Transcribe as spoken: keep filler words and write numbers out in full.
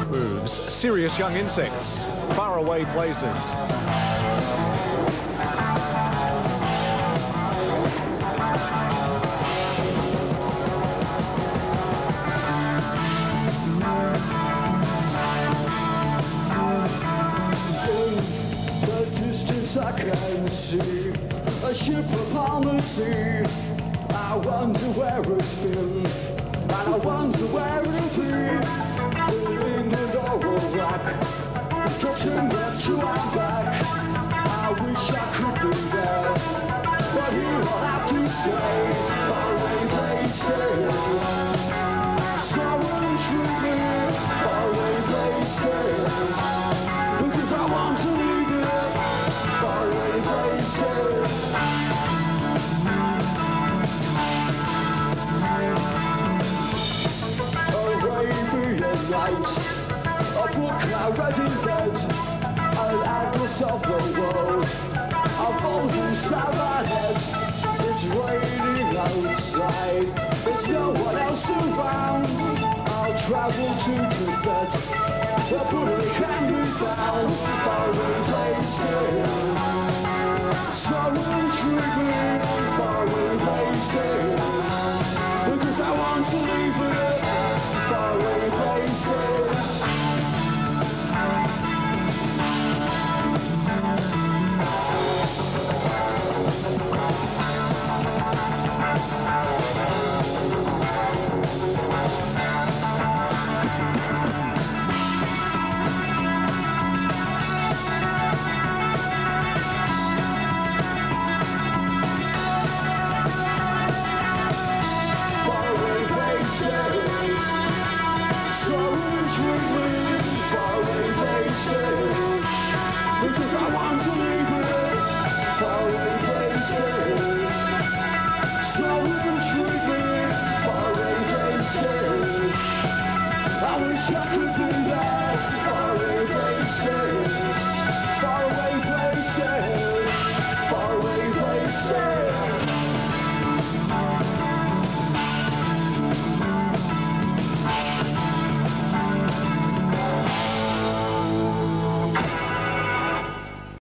moves, serious young insects, faraway places. I can see a ship upon the sea. I wonder where it's been, and I wonder where it'll be. In England or Iraq, getting there to our back. I wish I could be there, but here I'll have to stay. Faraway places, so intriguing. Faraway places, because I want to leave it. Faraway places. Arabian Nights, a book I read in bed, an atlas of the world, unfolds inside my head. It's raining outside, there's no one else around. I'll travel to Tibet, where Buddha can be found. Faraway places, so intriguing. Faraway places, because I want to leave it. Faraway places. So intriguing.